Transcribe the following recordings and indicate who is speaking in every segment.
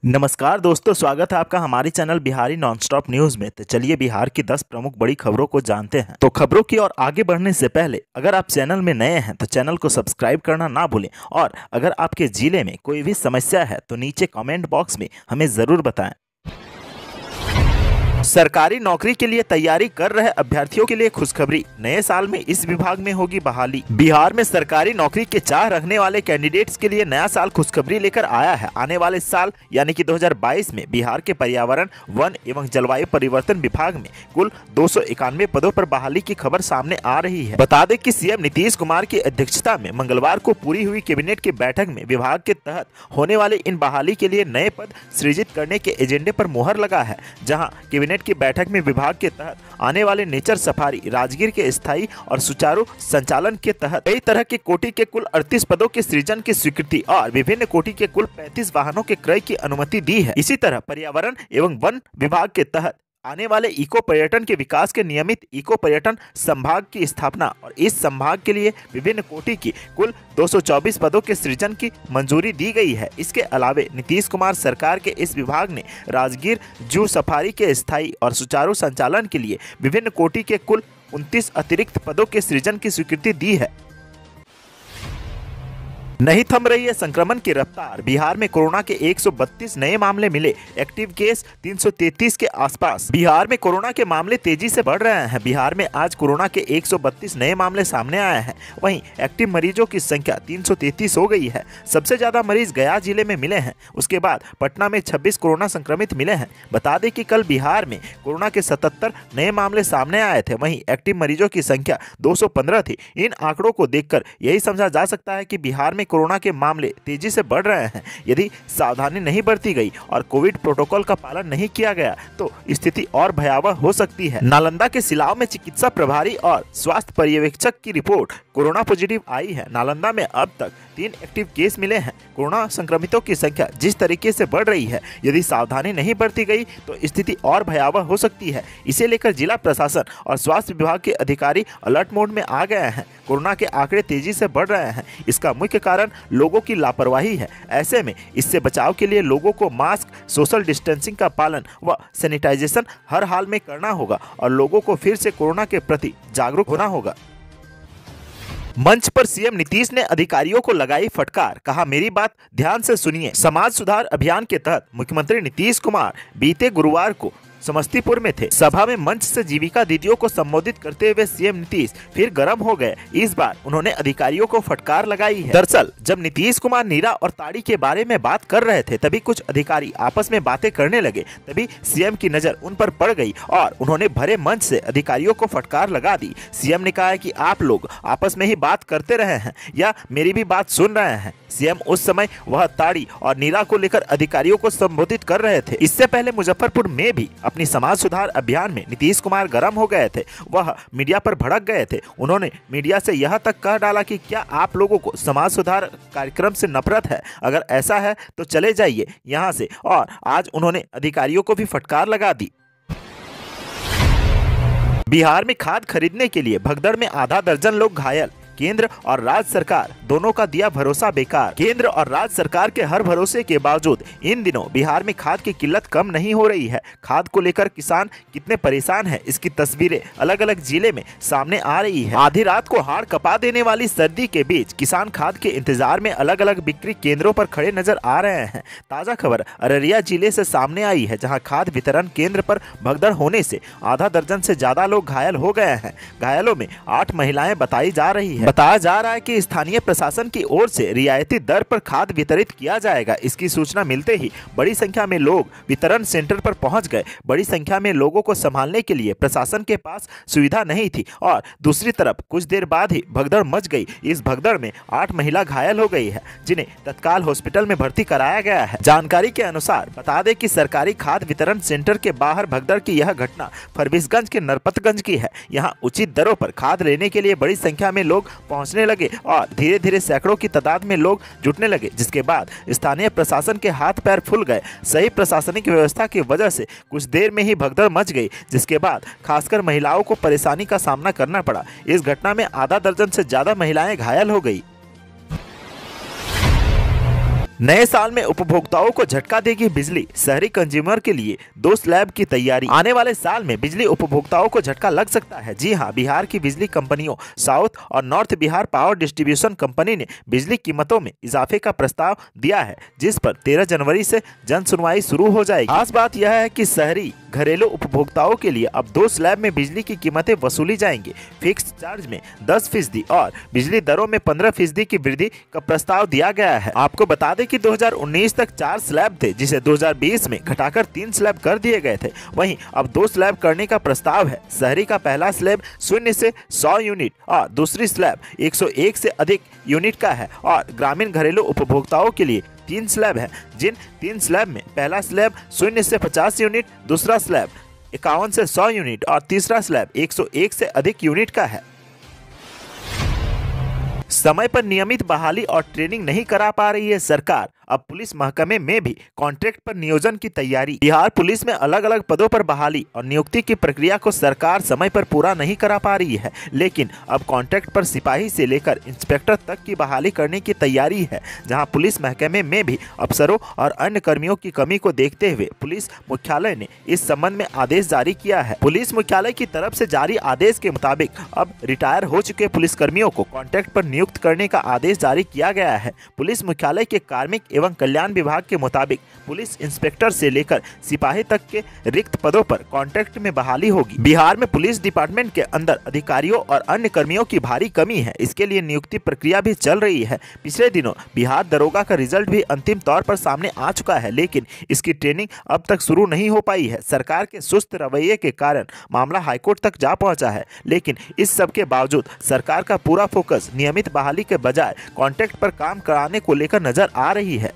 Speaker 1: नमस्कार दोस्तों, स्वागत है आपका हमारे चैनल बिहारी नॉनस्टॉप न्यूज में। तो चलिए बिहार की 10 प्रमुख बड़ी खबरों को जानते हैं। तो खबरों की ओर आगे बढ़ने से पहले अगर आप चैनल में नए हैं तो चैनल को सब्सक्राइब करना ना भूलें, और अगर आपके जिले में कोई भी समस्या है तो नीचे कमेंट बॉक्स में हमें जरूर बताएं। सरकारी नौकरी के लिए तैयारी कर रहे अभ्यर्थियों के लिए खुशखबरी, नए साल में इस विभाग में होगी बहाली। बिहार में सरकारी नौकरी के चाह रखने वाले कैंडिडेट्स के लिए नया साल खुशखबरी लेकर आया है। आने वाले साल यानी कि 2022 में बिहार के पर्यावरण, वन एवं जलवायु परिवर्तन विभाग में कुल 291 पदों पर बहाली की खबर सामने आ रही है। बता दें कि सीएम नीतीश कुमार की अध्यक्षता में मंगलवार को पूरी हुई कैबिनेट की बैठक में विभाग के तहत होने वाले इन बहाली के लिए नए पद सृजित करने के एजेंडे पर मुहर लगा है। जहां कैबिनेट की बैठक में विभाग के तहत आने वाले नेचर सफारी राजगीर के स्थायी और सुचारू संचालन के तहत कई तरह के कोटि के कुल 38 पदों के सृजन की स्वीकृति और विभिन्न कोटि के कुल 35 वाहनों के क्रय की अनुमति दी है। इसी तरह पर्यावरण एवं वन विभाग के तहत आने वाले इको पर्यटन के विकास के नियमित इको पर्यटन संभाग की स्थापना और इस संभाग के लिए विभिन्न कोटि की कुल 224 पदों के सृजन की मंजूरी दी गई है। इसके अलावे नीतीश कुमार सरकार के इस विभाग ने राजगीर जू सफारी के स्थायी और सुचारू संचालन के लिए विभिन्न कोटि के कुल 29 अतिरिक्त पदों के सृजन की स्वीकृति दी है। नहीं थम रही है संक्रमण की रफ्तार, बिहार में कोरोना के 132 नए मामले मिले, एक्टिव केस 333 के आसपास। बिहार में कोरोना के मामले तेजी से बढ़ रहे हैं। बिहार में आज कोरोना के 132 नए मामले सामने आए हैं। वहीं एक्टिव मरीजों की संख्या 333 हो गई है। सबसे ज्यादा मरीज गया जिले में मिले हैं, उसके बाद पटना में 26 कोरोना संक्रमित मिले हैं। बता दें कि कल बिहार में कोरोना के 77 नए मामले सामने आए थे। वहीं एक्टिव मरीजों की संख्या 215 थी। इन आंकड़ों को देखकर यही समझा जा सकता है कि बिहार में कोरोना के मामले तेजी से बढ़ रहे हैं। यदि सावधानी नहीं बरती गई और कोविड प्रोटोकॉल का पालन नहीं किया गया तो स्थिति और भयावह हो सकती है। नालंदा के सिलाव में चिकित्सा प्रभारी और स्वास्थ्य पर्यवेक्षक की रिपोर्ट कोरोना पॉजिटिव आई है। नालंदा में अब तक 3 एक्टिव केस मिले हैं। कोरोना संक्रमितों की संख्या जिस तरीके से बढ़ रही है, यदि सावधानी नहीं बरती गई तो स्थिति और भयावह हो सकती है। इसे लेकर जिला प्रशासन और स्वास्थ्य विभाग के अधिकारी अलर्ट मोड में आ गए हैं। कोरोना के आंकड़े तेजी से बढ़ रहे हैं, इसका मुख्य कारण लोगों की लापरवाही है। ऐसे में इससे बचाव के लिए लोगों को मास्क, सोशल डिस्टेंसिंग का पालन व सैनिटाइजेशन हर हाल में करना होगा और लोगों को फिर से कोरोना के प्रति जागरूक होना होगा। मंच पर सीएम नीतीश ने अधिकारियों को लगाई फटकार, कहा मेरी बात ध्यान से सुनिए। समाज सुधार अभियान के तहत मुख्यमंत्री नीतीश कुमार बीते गुरुवार को समस्तीपुर में थे। सभा में मंच से जीविका दीदियों को संबोधित करते हुए सीएम नीतीश फिर गर्म हो गए। इस बार उन्होंने अधिकारियों को फटकार लगाई है। दरअसल जब नीतीश कुमार नीरा और ताड़ी के बारे में बात कर रहे थे तभी कुछ अधिकारी आपस में बातें करने लगे। तभी सीएम की नजर उन पर पड़ गई और उन्होंने भरे मंच से अधिकारियों को फटकार लगा दी। सीएम ने कहा कि आप लोग आपस में ही बात करते रहे हैं या मेरी भी बात सुन रहे हैं। सीएम उस समय वह ताड़ी और नीरा को लेकर अधिकारियों को संबोधित कर रहे थे। इससे पहले मुजफ्फरपुर में भी अपनी समाज सुधार अभियान में नीतीश कुमार गर्म हो गए थे। वह मीडिया पर भड़क गए थे। उन्होंने मीडिया से यह तक कह डाला कि क्या आप लोगों को समाज सुधार कार्यक्रम से नफरत है? अगर ऐसा है तो चले जाइए यहां से। और आज उन्होंने अधिकारियों को भी फटकार लगा दी। बिहार में खाद खरीदने के लिए भगदड़ में आधा दर्जन लोग घायल, केंद्र और राज्य सरकार दोनों का दिया भरोसा बेकार। केंद्र और राज्य सरकार के हर भरोसे के बावजूद इन दिनों बिहार में खाद की किल्लत कम नहीं हो रही है। खाद को लेकर किसान कितने परेशान हैं, इसकी तस्वीरें अलग अलग जिले में सामने आ रही है। आधी रात को हाड़ कपा देने वाली सर्दी के बीच किसान खाद के इंतजार में अलग अलग बिक्री केंद्रों पर खड़े नजर आ रहे हैं। ताजा खबर अररिया जिले से सामने आई है, जहाँ खाद वितरण केंद्र पर भगदड़ होने से आधा दर्जन से ज्यादा लोग घायल हो गए हैं। घायलों में 8 महिलाएं बताई जा रही है। बताया जा रहा है कि स्थानीय प्रशासन की ओर से रियायती दर पर खाद वितरित किया जाएगा। इसकी सूचना मिलते ही बड़ी संख्या में लोग वितरण सेंटर पर पहुंच गए। बड़ी संख्या में लोगों को संभालने के लिए प्रशासन के पास सुविधा नहीं थी और दूसरी तरफ कुछ देर बाद ही भगदड़ मच गई। इस भगदड़ में 8 महिला घायल हो गई है, जिन्हें तत्काल हॉस्पिटल में भर्ती कराया गया है। जानकारी के अनुसार बता दें कि सरकारी खाद वितरण सेंटर के बाहर भगदड़ की यह घटना फरबिसगंज के नरपतगंज की है। यहाँ उचित दरों पर खाद लेने के लिए बड़ी संख्या में लोग पहुंचने लगे और धीरे धीरे सैकड़ों की तादाद में लोग जुटने लगे, जिसके बाद स्थानीय प्रशासन के हाथ पैर फूल गए। सही प्रशासनिक व्यवस्था की वजह से कुछ देर में ही भगदड़ मच गई, जिसके बाद खासकर महिलाओं को परेशानी का सामना करना पड़ा। इस घटना में आधा दर्जन से ज्यादा महिलाएं घायल हो गई। नए साल में उपभोक्ताओं को झटका देगी बिजली, शहरी कंज्यूमर के लिए 2 स्लैब की तैयारी। आने वाले साल में बिजली उपभोक्ताओं को झटका लग सकता है। जी हां, बिहार की बिजली कंपनियों साउथ और north Bihar power distribution company ने बिजली कीमतों में इजाफे का प्रस्ताव दिया है, जिस पर 13 जनवरी से जन सुनवाई शुरू हो जाएगी। खास बात यह है कि शहरी घरेलू उपभोक्ताओं के लिए अब 2 स्लैब में बिजली की कीमतें वसूली जाएंगी। फिक्स चार्ज में 10% और बिजली दरों में 15% की वृद्धि का प्रस्ताव दिया गया है। आपको बता दें कि 2019 तक 4 स्लैब थे, जिसे 2020 में घटाकर 3 स्लैब कर दिए गए थे। वहीं अब 2 स्लैब करने का प्रस्ताव है। शहरी का पहला स्लैब 0 से 100 यूनिट और दूसरी स्लैब 101 से अधिक यूनिट का है और ग्रामीण घरेलू उपभोक्ताओं के लिए 3 स्लैब है, जिन 3 स्लैब में पहला स्लैब 0 से 50 यूनिट, दूसरा स्लैब 51 से 100 यूनिट और तीसरा स्लैब 101 से अधिक यूनिट का है। समय पर नियमित बहाली और ट्रेनिंग नहीं करा पा रही है सरकार। अब पुलिस महकमे में भी कॉन्ट्रैक्ट पर नियोजन की तैयारी। बिहार पुलिस में अलग अलग पदों पर बहाली और नियुक्ति की प्रक्रिया को सरकार समय पर पूरा नहीं करा पा रही है, लेकिन अब कॉन्ट्रैक्ट पर सिपाही से लेकर इंस्पेक्टर तक की बहाली करने की तैयारी है। जहां पुलिस महकमे में भी अफसरों और अन्य कर्मियों की कमी को देखते हुए पुलिस मुख्यालय ने इस संबंध में आदेश जारी किया है। पुलिस मुख्यालय की तरफ से जारी आदेश के मुताबिक अब रिटायर हो चुके पुलिसकर्मियों को कॉन्ट्रैक्ट पर नियुक्त करने का आदेश जारी किया गया है। पुलिस मुख्यालय के कार्मिक एवं कल्याण विभाग के मुताबिक पुलिस इंस्पेक्टर से लेकर सिपाही तक के रिक्त पदों पर कॉन्ट्रैक्ट में बहाली होगी। बिहार में पुलिस डिपार्टमेंट के अंदर अधिकारियों और अन्य कर्मियों की भारी कमी है। इसके लिए नियुक्ति प्रक्रिया भी चल रही है। पिछले दिनों बिहार दरोगा का रिजल्ट भी अंतिम तौर पर सामने आ चुका है, लेकिन इसकी ट्रेनिंग अब तक शुरू नहीं हो पाई है। सरकार के सुस्त रवैये के कारण मामला हाईकोर्ट तक जा पहुंचा है, लेकिन इस सब के बावजूद सरकार का पूरा फोकस नियमित बहाली के बजाय कॉन्ट्रैक्ट पर काम कराने को लेकर नजर आ रही है।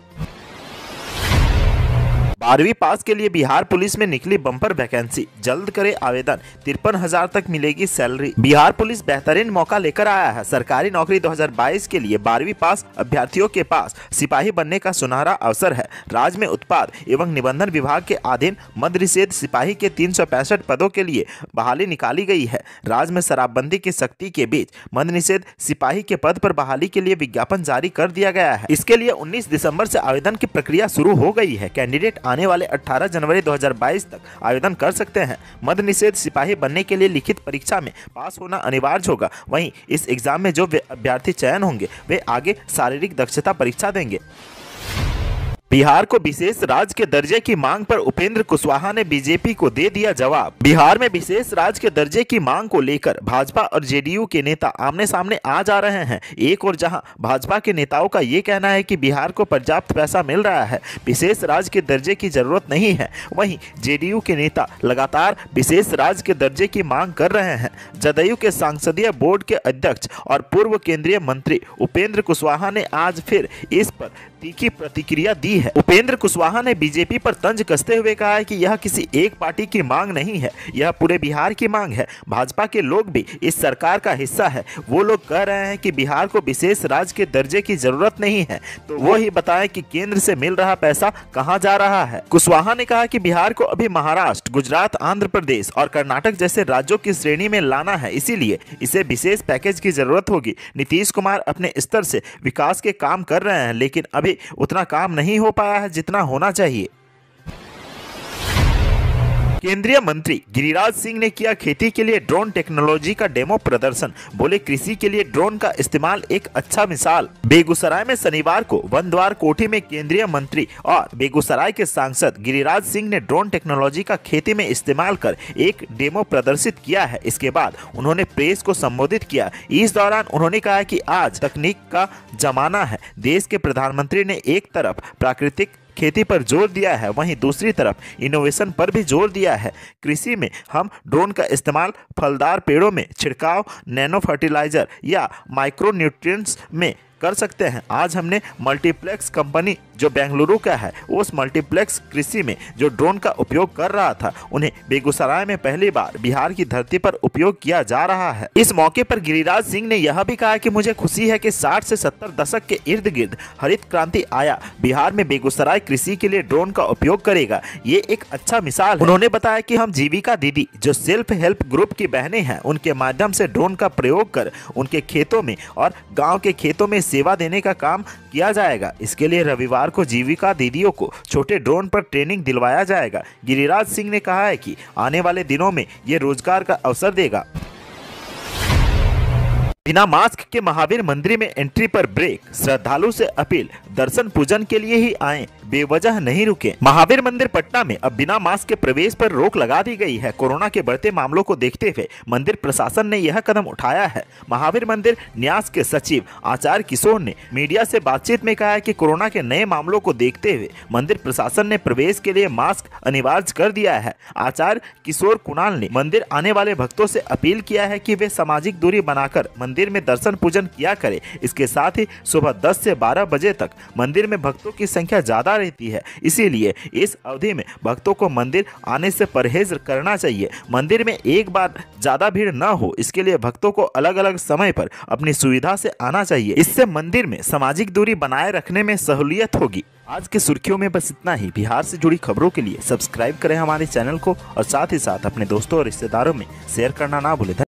Speaker 1: 12वीं पास के लिए बिहार पुलिस में निकली बम्पर वैकेंसी, जल्द करे आवेदन, 53,000 तक मिलेगी सैलरी। बिहार पुलिस बेहतरीन मौका लेकर आया है। सरकारी नौकरी 2022 के लिए 12वीं पास अभ्यर्थियों के पास सिपाही बनने का सुनहरा अवसर है। राज्य में उत्पाद एवं निबंधन विभाग के अधीन मद्य निषेध सिपाही के 365 पदों के लिए बहाली निकाली गई है। राज्य में शराबबंदी की सख्ती के बीच मद्य निषेध सिपाही के पद पर बहाली के लिए विज्ञापन जारी कर दिया गया है। इसके लिए 19 दिसंबर से आवेदन की प्रक्रिया शुरू हो गई है। कैंडिडेट आने वाले 18 जनवरी 2022 तक आवेदन कर सकते हैं। मद्य निषेध सिपाही बनने के लिए लिखित परीक्षा में पास होना अनिवार्य होगा। वहीं इस एग्जाम में जो अभ्यर्थी चयन होंगे वे आगे शारीरिक दक्षता परीक्षा देंगे। बिहार को विशेष राज्य के दर्जे की मांग पर उपेंद्र कुशवाहा ने बीजेपी को दे दिया जवाब। बिहार में विशेष राज्य के दर्जे की मांग को लेकर भाजपा और जेडीयू के नेता आमने सामने आ जा रहे हैं। एक और जहां भाजपा के नेताओं का ये कहना है कि बिहार को पर्याप्त पैसा मिल रहा है, विशेष राज्य के दर्जे की जरूरत नहीं है, वहीं जेडीयू के नेता लगातार विशेष राज्य के दर्जे की मांग कर रहे हैं। जदयू के संसदीय बोर्ड के अध्यक्ष और पूर्व केंद्रीय मंत्री उपेंद्र कुशवाहा ने आज फिर इस पर तीखी प्रतिक्रिया दी है। उपेंद्र कुशवाहा ने बीजेपी पर तंज कसते हुए कहा है कि यह किसी एक पार्टी की मांग नहीं है, यह पूरे बिहार की मांग है। भाजपा के लोग भी इस सरकार का हिस्सा है। वो लोग कह रहे हैं कि बिहार को विशेष राज्य के दर्जे की जरूरत नहीं है, तो वो ही बताएं कि केंद्र से मिल रहा पैसा कहां जा रहा है। कुशवाहा ने कहा कि बिहार को अभी महाराष्ट्र, गुजरात, आंध्र प्रदेश और कर्नाटक जैसे राज्यों की श्रेणी में लाना है, इसीलिए इसे विशेष पैकेज की जरूरत होगी। नीतीश कुमार अपने स्तर से विकास के काम कर रहे हैं, लेकिन अभी उतना काम नहीं हो पाया है जितना होना चाहिए। केंद्रीय मंत्री गिरिराज सिंह ने किया खेती के लिए ड्रोन टेक्नोलॉजी का डेमो प्रदर्शन। बोले कृषि के लिए ड्रोन का इस्तेमाल एक अच्छा मिसाल। बेगूसराय में शनिवार को वन द्वार कोठी में केंद्रीय मंत्री और बेगूसराय के सांसद गिरिराज सिंह ने ड्रोन टेक्नोलॉजी का खेती में इस्तेमाल कर एक डेमो प्रदर्शित किया है। इसके बाद उन्होंने प्रेस को संबोधित किया। इस दौरान उन्होंने कहा कि आज तकनीक का जमाना है। देश के प्रधानमंत्री ने एक तरफ प्राकृतिक खेती पर जोर दिया है, वहीं दूसरी तरफ इनोवेशन पर भी जोर दिया है। कृषि में हम ड्रोन का इस्तेमाल फलदार पेड़ों में छिड़काव, नैनो फर्टिलाइजर या माइक्रो न्यूट्रिएंट्स में कर सकते हैं। आज हमने मल्टीप्लेक्स कंपनी जो बेंगलुरु का है, उस मल्टीप्लेक्स कृषि में जो ड्रोन का उपयोग कर रहा था, उन्हें बेगूसराय में पहली बार बिहार की धरती पर उपयोग किया जा रहा है। इस मौके पर गिरिराज सिंह ने यह भी कहा कि मुझे खुशी है कि 60 से 70 दशक के इर्द गिर्द हरित क्रांति आया। बिहार में बेगूसराय कृषि के लिए ड्रोन का उपयोग करेगा, ये एक अच्छा मिसाल है। उन्होंने बताया कि हम जीविका दीदी जो सेल्फ हेल्प ग्रुप की बहनें हैं, उनके माध्यम से ड्रोन का प्रयोग कर उनके खेतों में और गाँव के खेतों में सेवा देने का काम किया जाएगा। इसके लिए रविवार को जीविका दीदियों को छोटे ड्रोन पर ट्रेनिंग दिलवाया जाएगा। गिरिराज सिंह ने कहा है कि आने वाले दिनों में ये रोजगार का अवसर देगा। बिना मास्क के महावीर मंदिर में एंट्री पर ब्रेक, श्रद्धालु से अपील, दर्शन पूजन के लिए ही आएं, बेवजह नहीं रुके। महावीर मंदिर पटना में अब बिना मास्क के प्रवेश पर रोक लगा दी गई है। कोरोना के बढ़ते मामलों को देखते हुए मंदिर प्रशासन ने यह कदम उठाया है। महावीर मंदिर न्यास के सचिव आचार्य किशोर ने मीडिया से बातचीत में कहा है कि कोरोना के नए मामलों को देखते हुए मंदिर प्रशासन ने प्रवेश के लिए मास्क अनिवार्य कर दिया है। आचार्य किशोर कुणाल ने मंदिर आने वाले भक्तों से अपील किया है कि वे सामाजिक दूरी बनाकर मंदिर में दर्शन पूजन किया करें। इसके साथ ही सुबह 10 से 12 बजे तक मंदिर में भक्तों की संख्या ज्यादा रहती है, इसीलिए इस अवधि में भक्तों को मंदिर आने से परहेज करना चाहिए। मंदिर में एक बार ज्यादा भीड़ न हो, इसके लिए भक्तों को अलग अलग समय पर अपनी सुविधा से आना चाहिए। इससे मंदिर में सामाजिक दूरी बनाए रखने में सहूलियत होगी। आज के सुर्खियों में बस इतना ही। बिहार से जुड़ी खबरों के लिए सब्सक्राइब करें हमारे चैनल को और साथ ही साथ अपने दोस्तों और रिश्तेदारों में शेयर करना ना भूलें।